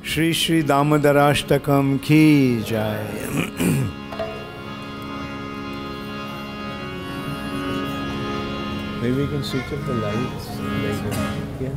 श्री श्री दामोदराष्टकम की जय। Maybe we can switch up the lights like here.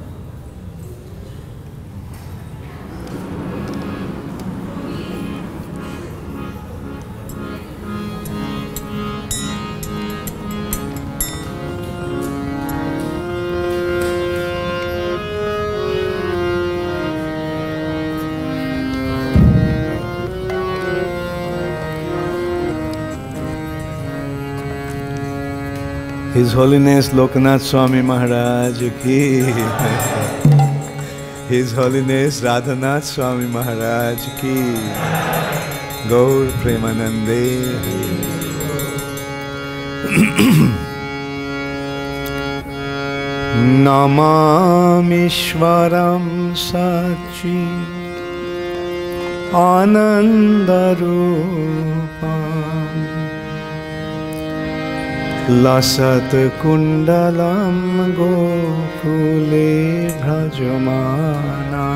His Holiness Lokanath Swami Maharaj ki, His Holiness Radhanath Swami Maharaj ki, Gaur Premanande. Namamishwaram Sachi Anandarupam Lasat kundalam gokule bhrajamana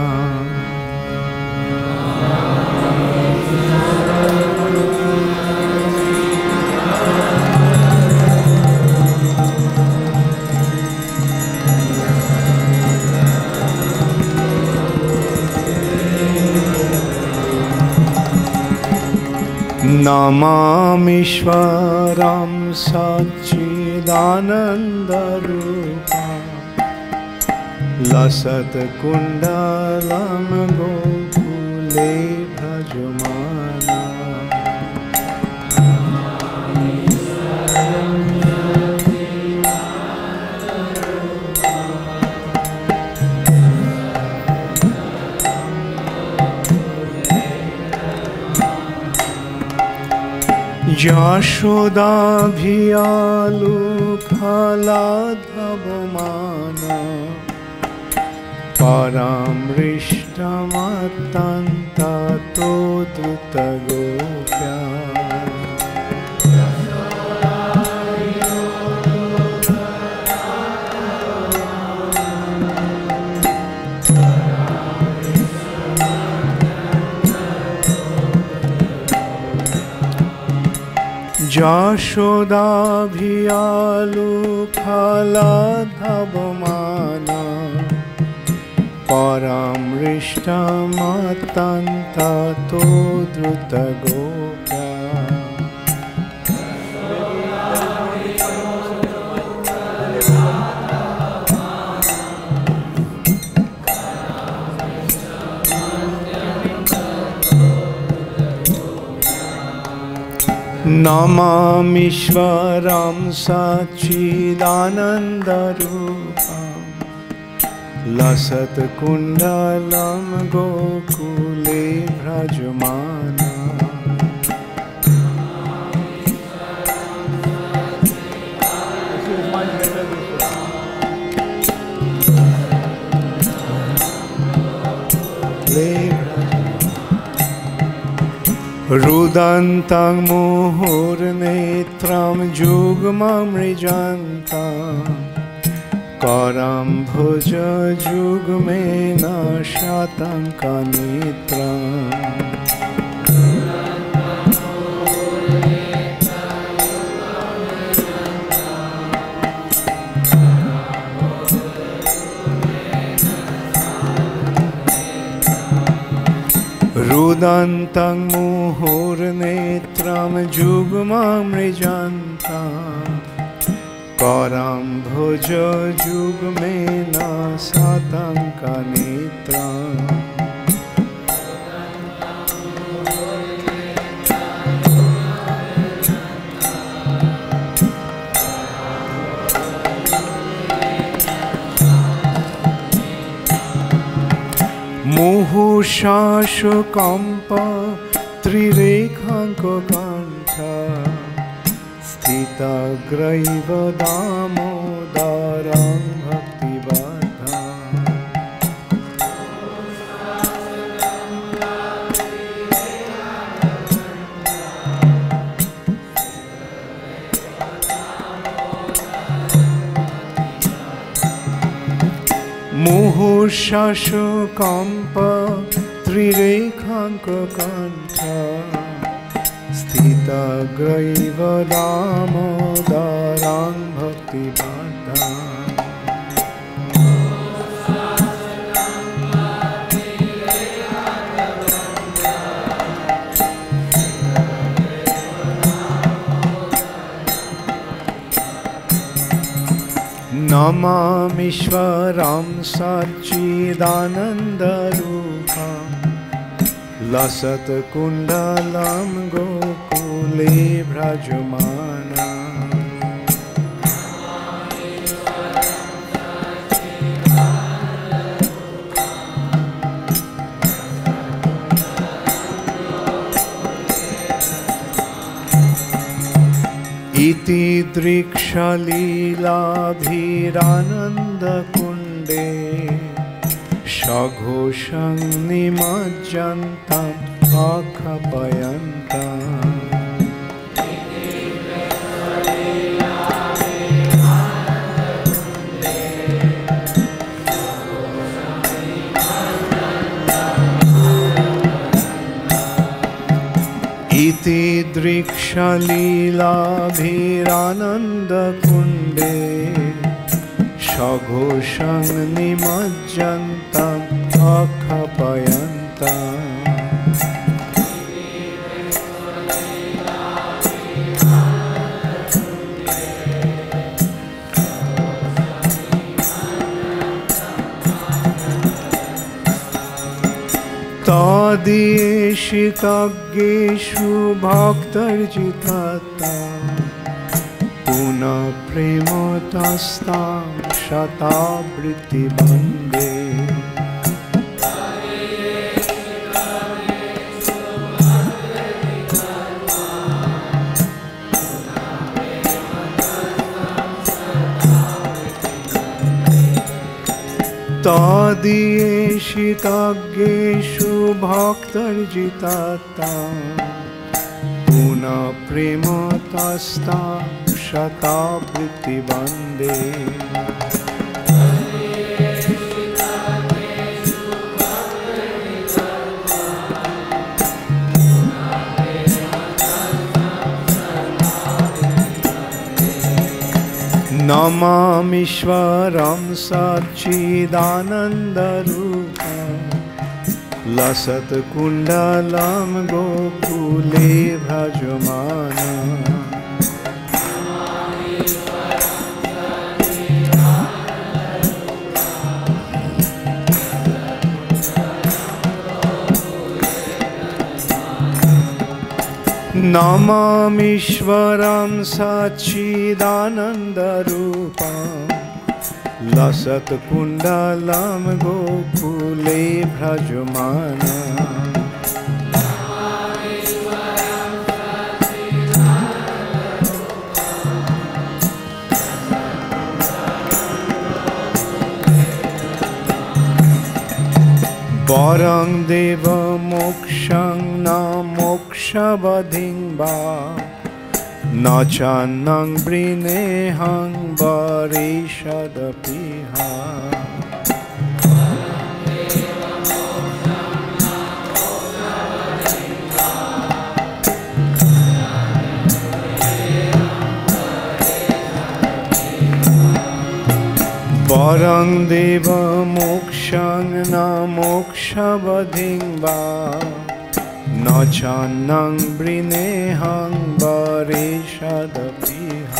Namamishwaram Sachidanandarupam Lasat kundalam gokule bhrajamana Yashoda bhiyalu khaladhavamana Paramrishtamatanta todrutagopya Yashoda bhiyalu khaladhavamana Paramrishtamatanta todrutagopya Namamishwaram Sachidanandarupam Lasat kundalam gokule bhrajamana Rudantang muhurnetram jugmamrijantam Karam bhuja jugmena shatankanitram Rudantang muhurnetram jugmamrijantam Karam bhuja jugmena satankanitram Muhushashu kampa trirekhanko kantha Sthita graiva damodaram bhaktivadha Muhushashu kampa त्रिरेखाङ्ककण्ठ स्थितग्रैव दामोदरां भक्तिबद्धां नमामीश्वरं सच्चिदानन्दरूपं लसत्कुण्डलं गोकुले भ्रजमानं इति दृक्षलीलाभिरानन्दकुण्डे सघोषं निमज्जन्तम् आख्यापयन्तम् इति दृक्षलीलाभिरानन्दकुण्डे सघोषं निमज्जन्तम् आख्यापयन्तम् तदीशितज्ञेषु भक्तर्जितात्ता पुनः प्रेमतस्तां शतावृत्ति वन्दे तदीशितज्ञेषु भक्तर्जितात्ता पुनः प्रेमतस्तां शतावृत्ति वन्दे नमामीश्वरं सच्चिदानन्दरूपं लसत्कुण्डलं गोकुले भ्रजमानं नमामीश्वरं सच्चिदानन्दरूपं लसत्कुण्डलं गोकुले भ्रजमानं वरं देवमोक्षं न मोक्षवधिं वा न चान्नं वृणेऽहं वरेषदपिह वरं देवमोक्षं न मोक्षवधिं वा न चान्नं वृणेऽहं वरेषदपिह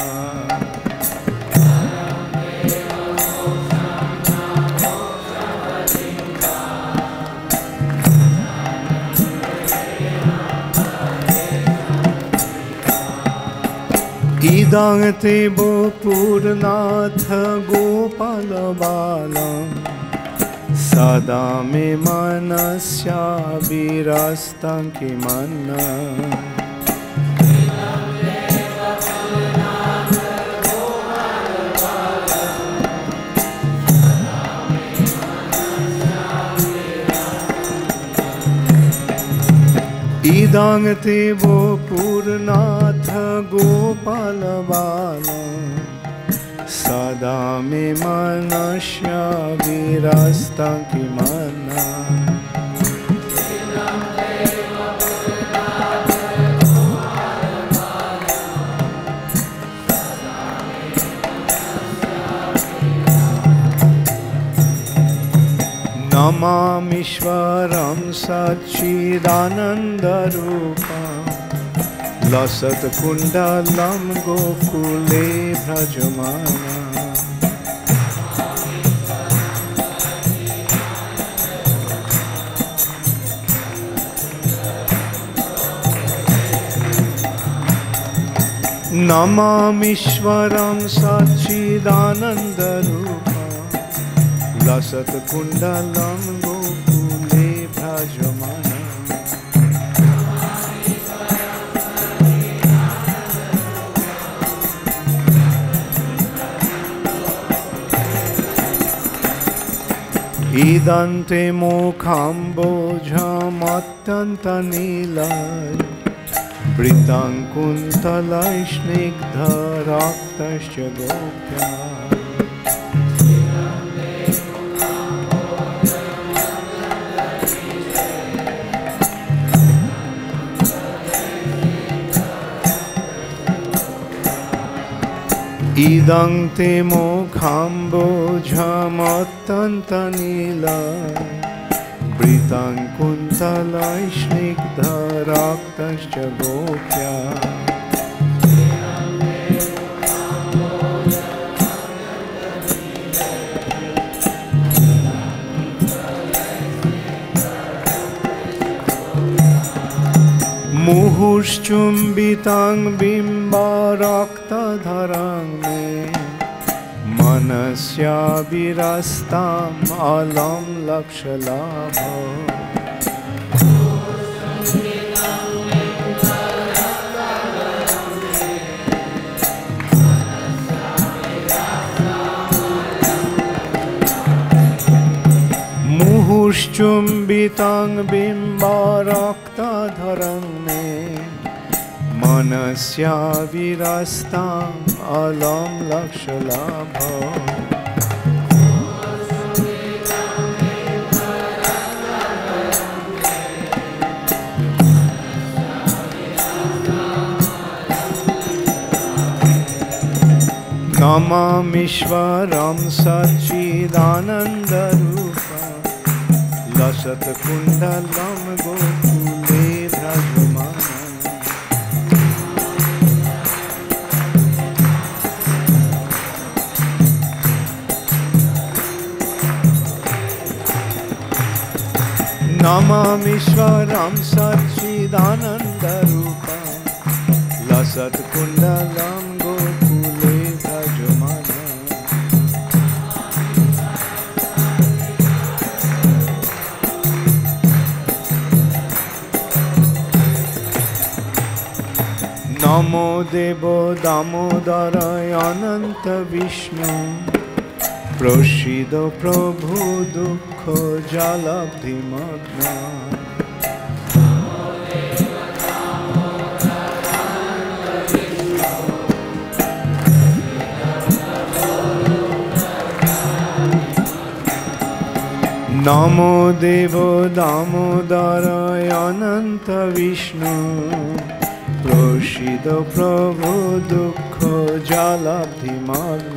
इदं ते वपुरनाथ गोपालबालं सदा मे मनस्या विरस्तं किमन्नम् इदं ते वपुरनाथ गोपालबालं सदा मे मनस्या विरस्तं किमन्नम् नमामीश्वरं सच्चिदानन्दरूपं लसत्कुण्डलं गोकुले भ्रजमाना नमामीश्वरं सच्चिदानन्दरूपं लसत्कुण्डलं गोकुले भ्रजमाना इदन्ते मुखाम्बोजमत्यन्तनीलय वृत्तं कुन्तलै स्निग्धरक्तश्च गोप्या इदं ते मुखाम्बोजमत्यन्तनीलय वृत्तं कुन्तलै स्निग्धरक्तश्च गोप्या मुहुश्चुम्बितं बिम्बरक्तधरं मे मनस्या विरस्ताम् अलं लक्षलाभम् मुहुश्चुम्बितं बिम्बरक्तधरं मे मनस्या विरस्ताम् अलं लक्षलाभम् नमामीश्वरं सच्चिदानन्दरूपं लसत्कुण्डलं गोकुले भ्रजमाना नमामीश्वरं सच्चिदानन्दरूपं लसत्कुण्डलं गोकुले भ्रजमाना नमो देवो दामोदराय अनंत विष्णु प्रोषिदो प्रभु दुःख जलब्धिमग्न नमो देवो दामोदराय अनंत विष्णु प्रोषिदो प्रभु दुःख जलब्धिमग्न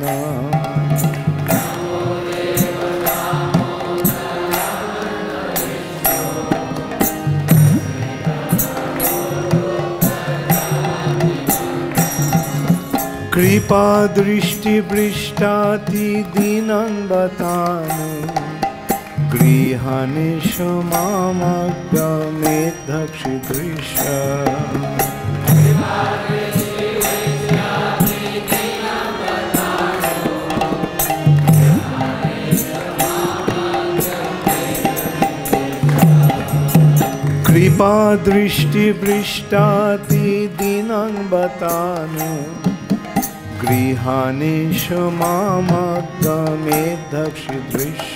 कृपा दृष्टि पृष्ठाति दीनं बतानु गृहानेषु मामग्रमेद्धक्षिदृश कृपा दृष्टि पृष्ठाति दीनं बतानु गृहानेषु मामग्रमेद्धक्षिदृश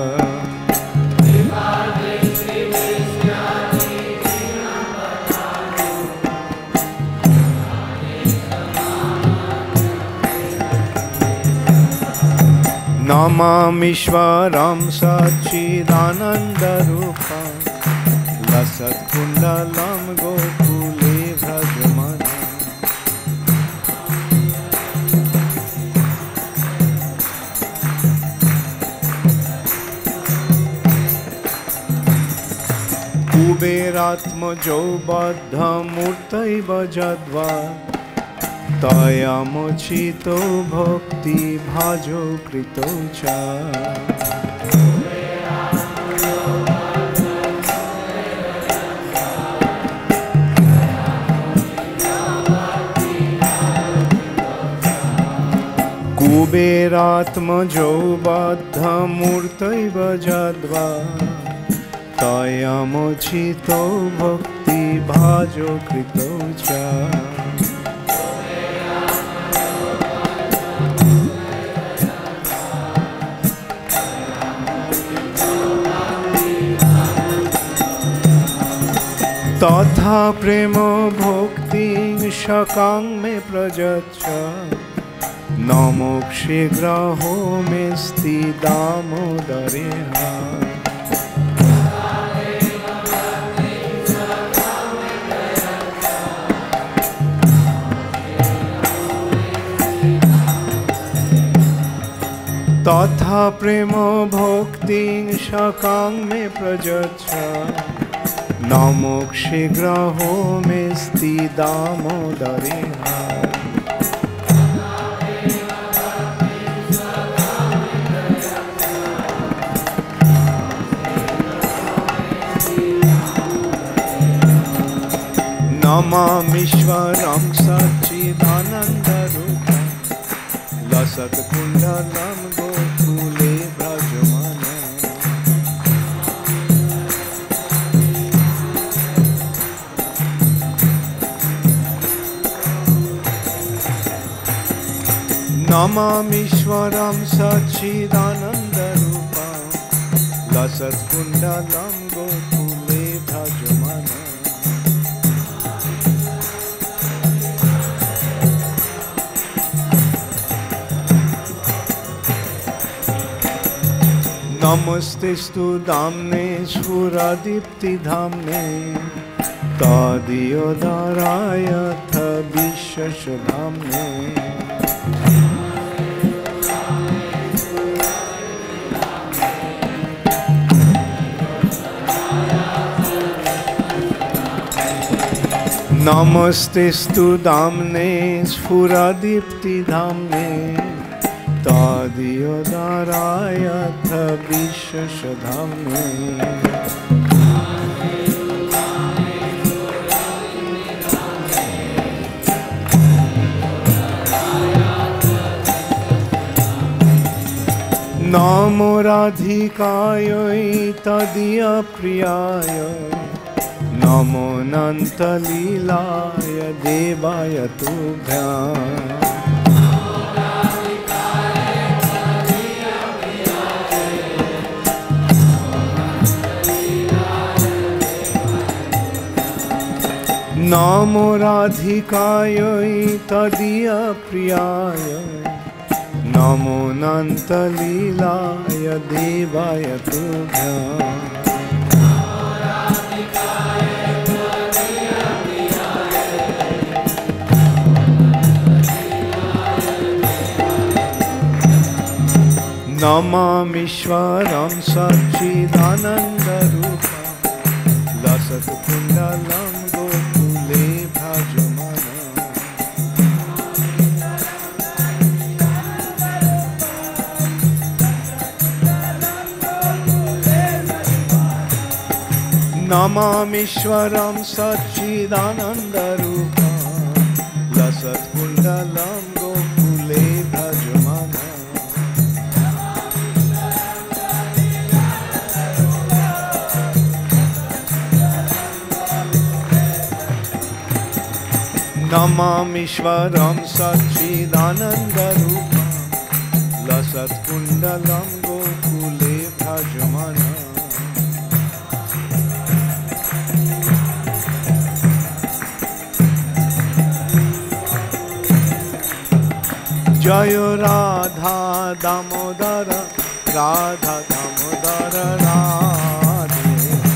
नमामीश्वरं सच्चिदानन्दरूपं लसत्कुण्डलं गोकुले भ्रजमाना कुबेरात्मजो बद्धमूर्तैव जद्वा तयामुचितो भक्ति भाजो कृतो च। कुबेरात्मजो बद्धमूर्तैव जद्वा तयामुचितो भक्ति भाजो कृतो च। तथा प्रेम भक्ति शकां मे प्रयच्छ न मोक्षिग्रहो मेस्ति दामोदरे। तथा प्रेम भक्ति शकां मे प्रयच्छ न मोक्षिग्रहो मेस्ति दामोदरे। नमामीश्वरं सच्चिदानन्दरूपं लसत्कुण्डलं गोकुले व्रजमानं। नमामीश्वरं सच्चिदानन्दरूपं लसत्कुण्डलं गोकुले व्रजमानं। नमस्तेस्तु धाम्ने स्फुरदीप्तिधाम्ने तदीयोदारायथ विश्वधाम्ने। नमस्तेस्तु धाम्ने स्फुरदीप्तिधाम्ने तदीयोदारायथ विश्वधाम्ने। नमो राधिकायै तदीयप्रियाय नमो अनन्तलीलाय देवाय तुभ्यम्। नमो राधिकायै तदीयप्रियाय नमो अनन्तलीलाय देवाय तुभ्यम्। नमामीश्वरं सच्चिदानन्दरूपं लसत्कुण्डलं गोकुले भजमानं। नमामीश्वरं सच्चिदानन्दरूपं लसत्कुण्डलं गोकुले भजमानं। नमामीश्वरं सच्चिदानन्दरूपं लसत्कुण्डलं गोकुले भजमानं। जय राधा दामोदर राधा दामोदर राधे।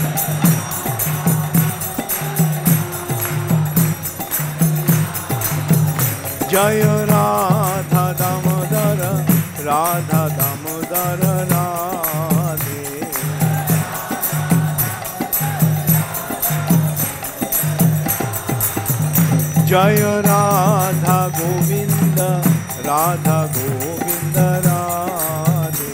जय राधा दामोदर राधा दामोदर राधे। जय राधा गोविंद राधा गोविंद राधे।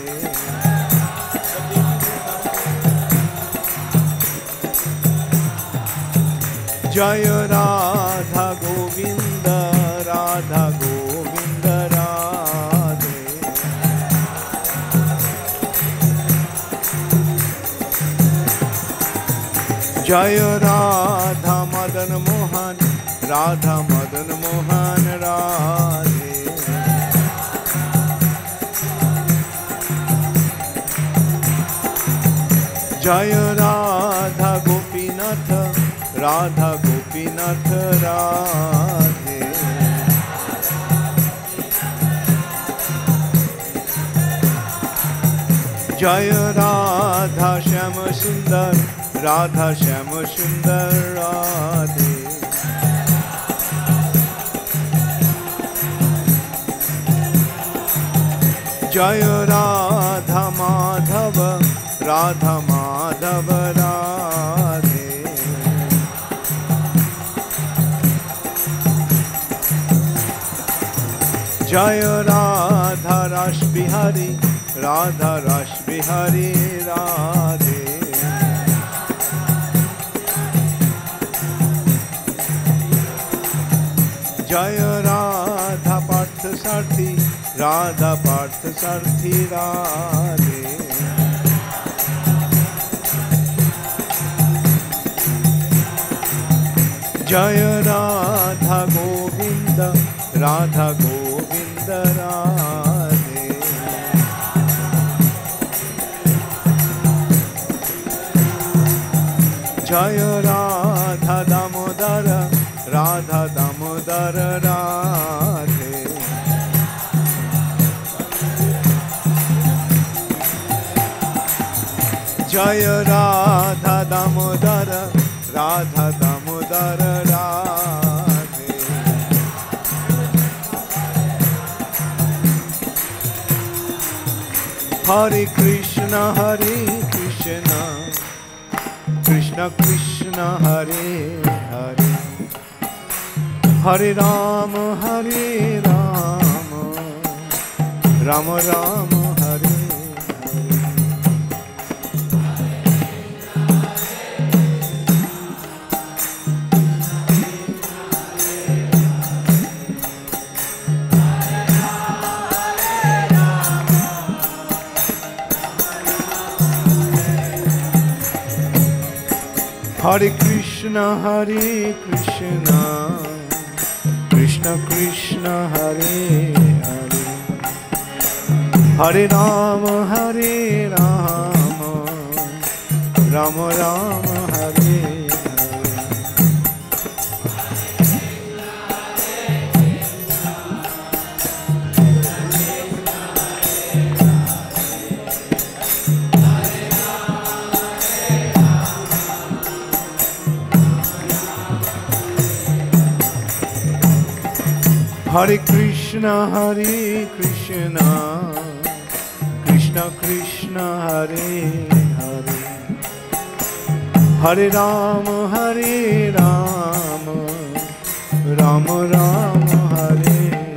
जय राधा गोविंद राधा गोविंद राधे। जय राधा मदन मोहन राधा मदन मोहन राधे। जय राधा गोपीनाथ राधा गोपीनाथ राधे। जय राधा श्याम सुंदर राधा श्याम सुंदर राधे। जय राधा माधव राधा माधव राधे। जय राधा रस बिहारी राधा रस बिहारी राधे। जय राधा पार्थ सारथी राधा पार्थ सारथी राधे। जय राधा गोविंद राधा गोविंद राधे। जय राधा दामोदर राधा दामोदर राधे। जय राधा दामोदर राधा दामोदर राधे। हरे कृष्ण कृष्ण कृष्ण हरे हरे हरे राम राम राम हरे हरे कृष्ण कृष्ण कृष्ण हरे हरे हरे राम राम राम हरे हरे कृष्ण कृष्ण कृष्ण हरे हरे हरे राम राम राम हरे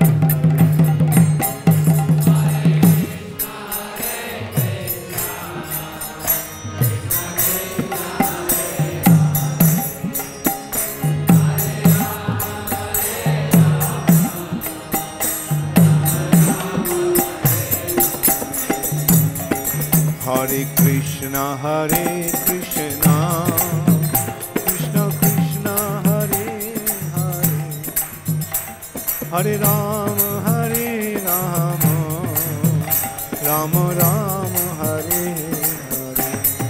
हरे कृष्ण कृष्ण कृष्ण हरे हरे हरे राम राम राम हरे हरे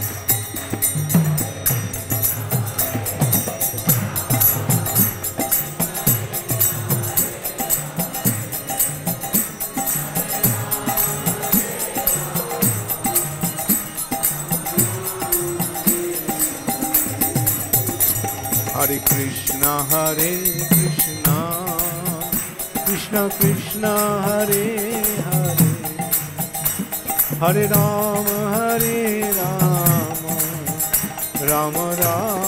हरे कृष्ण कृष्ण कृष्ण हरे हरे हरे राम राम राम